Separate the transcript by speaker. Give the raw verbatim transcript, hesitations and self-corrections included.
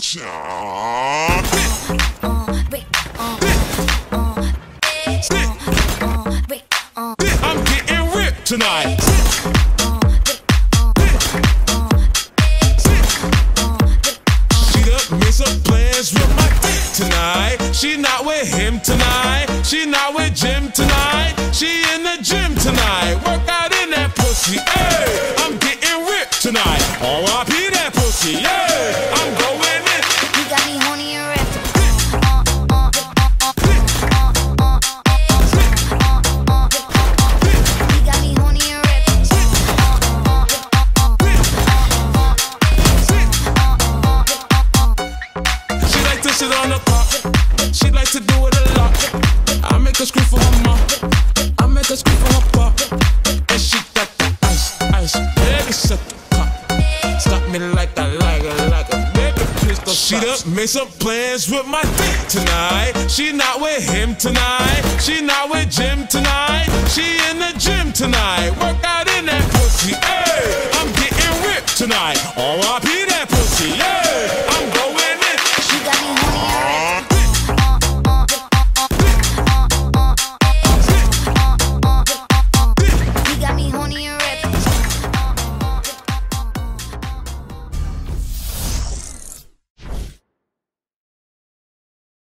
Speaker 1: I'm getting ripped tonight. She done made some plans with my dick tonight. She not with him tonight. She not with Jim tonight. She in the gym tonight. Work out in that pussy. Hey, I'm getting ripped tonight. R I P that pussy. Yeah, I'm going in.
Speaker 2: You got me horny and ripped. You got me horny and ripped.
Speaker 1: She like to sit on the car. She like to do it a lot. I make her scream for her mom. I make her scream for her pop. And she got the ice, ice. Baby, shut the car. Stop me like I like her, like a baby, please don't stop. She done made some plans with my dick tonight. She not with him tonight. She not with Jim tonight. She in the gym tonight. Work out in that pussy. Hey, I'm getting ripped tonight. R I P that pussy. Yeah.